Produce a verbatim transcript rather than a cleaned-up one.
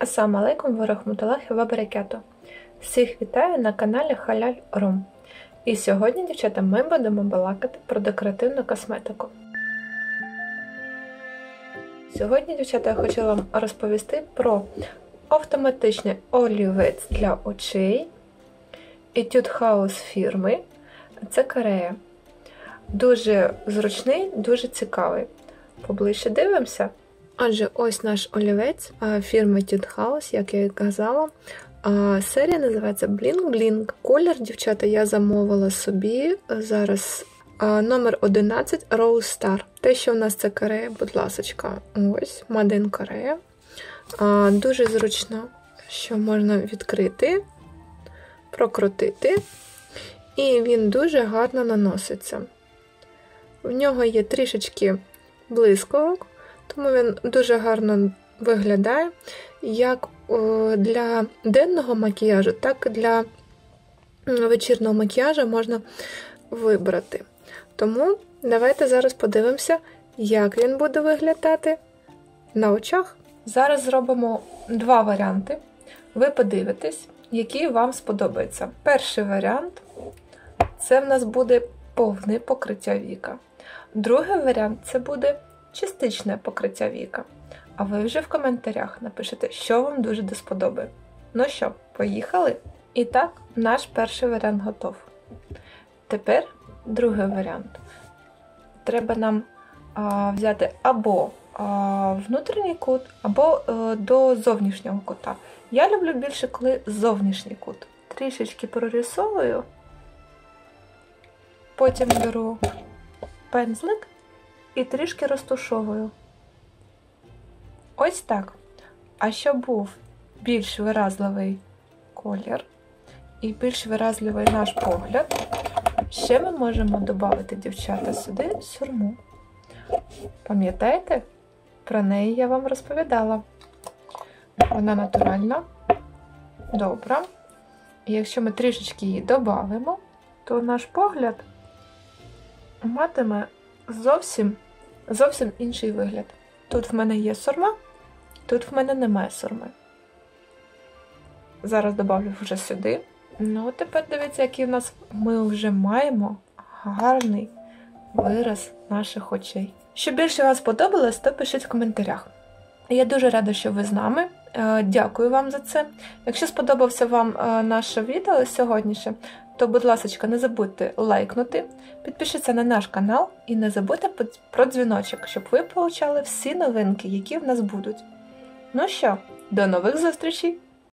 Ассаламу алейкум ва рахматуллахі ва баракатух. Всіх вітаю на каналі Халяль Рум. І сьогодні, дівчата, ми будемо балакати про декоративну косметику. Сьогодні, дівчата, я хочу вам розповісти про автоматичний олівець для очей Etude House фірми. Це Корея. Дуже зручний, дуже цікавий. Поближче дивимося. Отже, ось наш олівець фірми Etude House, як я і казала. Серія називається Bling Bling. Колір, дівчата, я замовила собі зараз номер одинадцять Rose Star. Те, що в нас це Корея, будь ласочка, ось, Made in Korea. Дуже зручно, що можна відкрити, прокрутити, і він дуже гарно наноситься. В нього є трішечки блискавок, тому він дуже гарно виглядає як для денного макіяжу, так і для вечірнього макіяжу можна вибрати. Тому давайте зараз подивимося, як він буде виглядати на очах. Зараз зробимо два варіанти. Ви подивитесь, який вам сподобається. Перший варіант – це в нас буде повне покриття віка. Другий варіант – це буде частичне покриття віка. А ви вже в коментарях напишете, що вам дуже до сподоби. Ну що, поїхали? І так, наш перший варіант готов. Тепер другий варіант. Треба нам а, взяти або а, внутрішній кут, або а, до зовнішнього кута. Я люблю більше, коли зовнішній кут. Трішечки прорисовую, потім беру пензлик і трішки розтушовую. Ось так. А щоб був більш виразливий колір і більш виразливий наш погляд, ще ми можемо додати, дівчата, сюди сюрму. Пам'ятаєте? Про неї я вам розповідала. Вона натуральна, добра. І якщо ми трішечки її додамо, то наш погляд матиме зовсім, зовсім інший вигляд. Тут в мене є сурма, тут в мене немає сурми. Зараз додавлю вже сюди. Ну, тепер дивіться, який в нас ми вже маємо гарний вираз наших очей. Що більше вам сподобалось, то пишіть в коментарях. Я дуже рада, що ви з нами. Дякую вам за це. Якщо сподобався вам наше відео сьогоднішнє, то, будь ласка, не забудьте лайкнути, підпишіться на наш канал і не забудьте про дзвіночок, щоб ви получали всі новинки, які в нас будуть. Ну що, до нових зустрічей!